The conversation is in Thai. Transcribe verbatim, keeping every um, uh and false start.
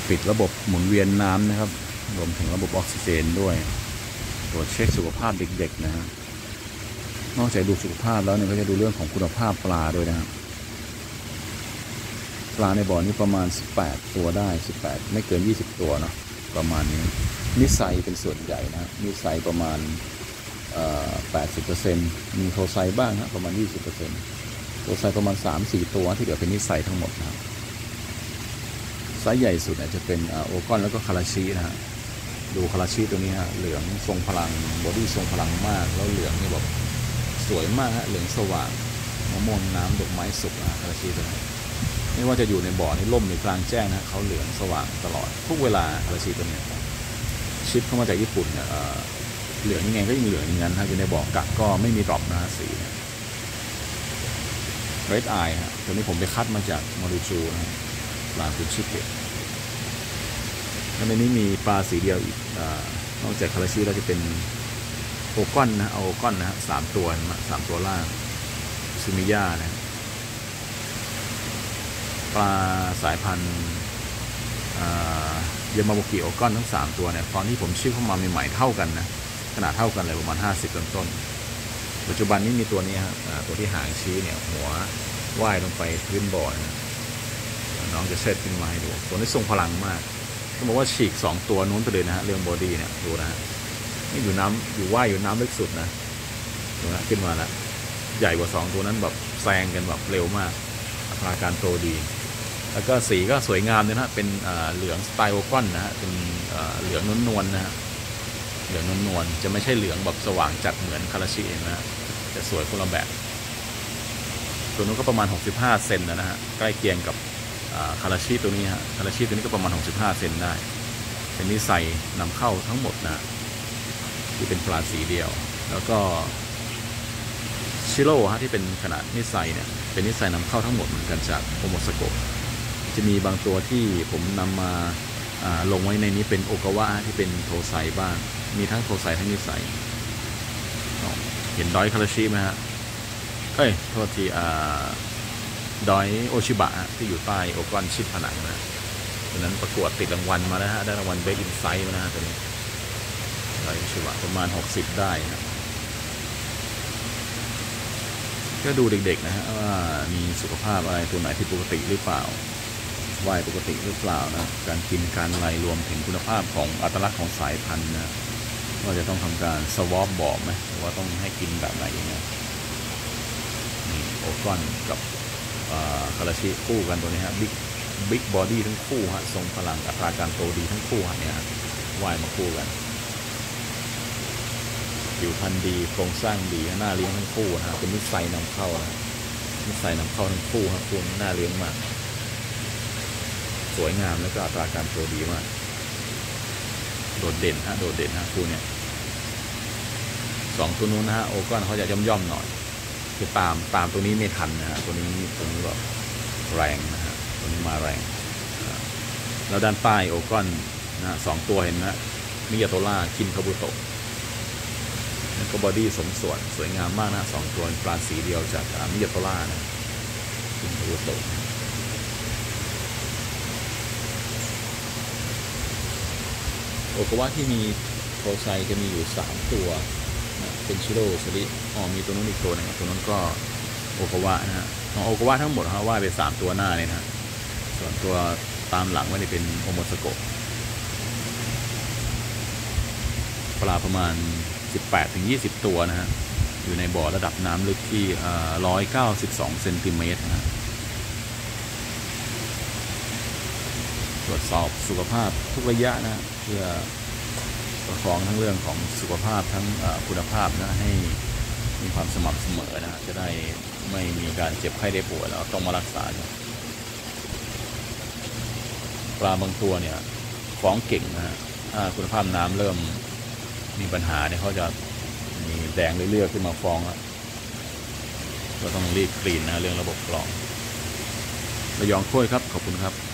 ปิดระบบหมุนเวียนน้ำนะครับรวมถึงระบบออกซิเจนด้วยตรวจเช็คสุขภาพเด็กๆนะฮะนอกจากดูสุขภาพแล้วเนี่ยก็จะดูเรื่องของคุณภาพปลาด้วยนะครับปลาในบ่อนี้ประมาณสิบแปดตัวได้สิบแปดไม่เกินยี่สิบตัวเนาะประมาณนี้นิสัยเป็นส่วนใหญ่นะนิสัยประมาณแปดสิบเปอร์เซ็นต์มีโทไซบ้างนะประมาณยี่สิบเปอร์เซ็นต์โทไซประมาณสามสี่ตัวที่เหลือเป็นนิสัยทั้งหมดนะครับไซส์ใหญ่สุดเนี่ยจะเป็นโอกอนแล้วก็คาราชินะฮะดูคาราชิตัวนี้ฮะเหลืองทรงพลังบอดี้ทรงพลังมากแล้วเหลืองนี่แบบสวยมากฮะเหลืองสว่างมะม่วงน้ำดอกไม้สุกนะคาราชิตัวนี้ไม่ว่าจะอยู่ในบ่อในร่มหรือกลางแจ้งนะเขาเหลืองสว่างตลอดทุกเวลาคาราชิตัวนี้ชิปเข้ามาจากญี่ปุ่นเนี่ยเหลืองยังไงก็ยังเหลืองอย่างนั้นฮะอยู่ในบ่อกักก็ไม่มีดรอปนะสีเรดไอฮะตัวนี้ผมไปคัดมาจากมารูจูนะปลาคุณชิเกะแล้วในนี้มีปลาสีเดียวอีกนอกจากคาราชิเราจะเป็นโอก้อนนะเอาโอก้อนนะฮะสามตัวนะสามตัวล่างซูมิย่านะปลาสายพันธุ์ยามาโบกิโอก้อนทั้งสามตัวเนี่ยตอนที่ผมชิปเข้ามาใหม่ๆเท่ากันนะขนาดเท่ากันเลยประมาณห้าสิบต้นๆปัจจุบันนี้มีตัวนี้ฮะตัวที่หางชี้เนี่ยหัวว่ายลงไปพื้นบ่อนะน้องจะเซตขึ้นมาให้ดูตัวนี้ทรงพลังมากต้องบอกว่าฉีกสองตัวนู้นไปเลยนะฮะเรื่องบอดี้เนี่ยดูนะฮะนี่อยู่น้ำอยู่ว่ายอยู่น้ำลึกสุดนะดูนะขึ้นมาแล้วใหญ่กว่าสองตัวนั้นแบบแซงกันแบบเร็วมากอัตราการโตดีแล้วก็สีก็สวยงามเลยนะเป็นเหลืองสไตล์โอก้อนนะฮะเป็นเหลืองนวลๆนะฮะเหลืองนวลๆจะไม่ใช่เหลืองแบบสว่างจัดเหมือนคาราชินะฮะจะสวยคนละแบบตัวนู้นก็ประมาณหกสิบห้าเซนนะฮะใกล้เคียงกับคาราชิตัวนี้ฮะคาราชิตัวนี้ก็ประมาณหกสิบห้าเซนได้เป็นนิสัยนำเข้าทั้งหมดนะที่เป็นปลาสีเดียวแล้วก็ชิโร่ฮะที่เป็นขนาดนิสัยเนี่ยเป็นนิสัยนำเข้าทั้งหมดเหมือนกันจากโอโมสโกะจะมีบางตัวที่ผมนำมาลงไว้ในนี้เป็นโอกาวะที่เป็นโทไซบ้างมีทั้งโทไซทั้งนิสัยเห็นดอยคาราชิไหมฮะเอ้ยโทษทีดอยโอชิบะที่อยู่ใต้โอกอนชิดผนังนะตอนนั้นประกวดติดรางวัลมาแล้วฮะได้รางวัลเบสอินไซต์มานะฮะตัวนี้ดอยโอชิบะประมาณหกสิบได้นะก็ดูเด็กๆนะฮะว่ามีสุขภาพอะไรตัวไหนที่ปกติหรือเปล่าว่ายปกติหรือเปล่านะการกินการอะไรรวมถึงคุณภาพของอัตลักษณ์ของสายพันธุ์นะว่าจะต้องทำการสวอปบอกไหมหรือว่าต้องให้กินแบบไหนยังไงนี่โอก้อนกับคาราชิคู่กันตัวนี้ฮะบิ๊กบิ๊กบอดี้ทั้งคู่ฮะทรงพลังอัตราการโตดีทั้งคู่ฮะเนี่ยว่ายมาคู่กันผิวพรรณดีโครงสร้างดีหน้าเลี้ยงทั้งคู่นะเป็นนิสัยนำเข้านะนิสัยนำเข้าทั้งคู่ครับคุณหน้าเลี้ยงมากสวยงามแล้วก็อัตราการโตดีมากโดดเด่นฮะโดดเด่นฮะคู่เนี่ยสองตัวนู้นนะฮะโอก้อนเขาจะย่อมย่อมหน่อยคือตามตามตัวนี้ไม่ทันนะฮะตัวนี้ตัวนี้แบบแรงนะฮะตัวนี้มาแรงแล้วด้านใต้โอก้อนนะสองตัวเห็นนะมิยาโตล่าคินคาบุโตะนั่นก็บอดี้สมส่วนสวยงามมากนะสองตัวปลาสีเดียวจากมิยาโตล่านะคินคาบุโตะโอกาวะที่มีโทไซจะมีอยู่สามตัวเป็นชิโร่สลิอ๋อมีตัวนู้นอีกตัวนึงตัวนั้นก็โอกาวะนะฮะของโอกาวะทั้งหมดฮะว่ายไปสามตัวหน้าเลยนะส่วนตัวตามหลังไม่ได้เป็นโอโมสโกะปลาประมาณสิบแปดถึงยี่สิบตัวนะฮะอยู่ในบ่อระดับน้ำลึกที่หนึ่งร้อยเก้าสิบสองเซนติเมตรนะฮะตรวจสอบสุขภาพทุกระยะนะเพื่อประคองทั้งเรื่องของสุขภาพทั้งคุณภาพนะให้มีความสม่ำเสมอนะจะได้ไม่มีการเจ็บไข้ได้ป่วยแล้วต้องมารักษาปลาบางตัวเนี่ยฟ้องเก่งนะฮะถ้าคุณภาพน้ำเริ่มมีปัญหาเนี่ยเขาจะมีแดงเรื่อยๆขึ้นมาฟ้องแล้วก็ต้องรีบคลีนนะเรื่องระบบกรองระยองถ้วยครับขอบคุณครับ